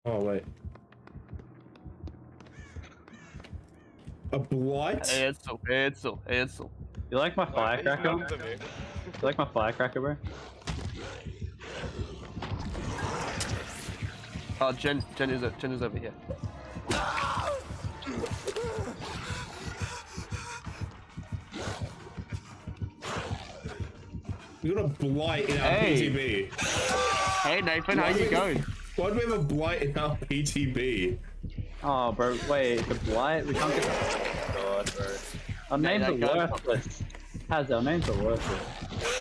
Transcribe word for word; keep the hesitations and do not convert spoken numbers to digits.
Oh wait. A blight? Eso, eso, eso. You like my firecracker? You like my firecracker, bro? Oh, Jen, Jen is, Jen is over here. We got a blight in our Hey. P T B. Hey Nathan, how you going? Why do we have a blight in our P T B? Oh, bro, wait, the blight? We can't get. Oh, God, bro. Our names that are guy's- worthless. How's our names are worthless?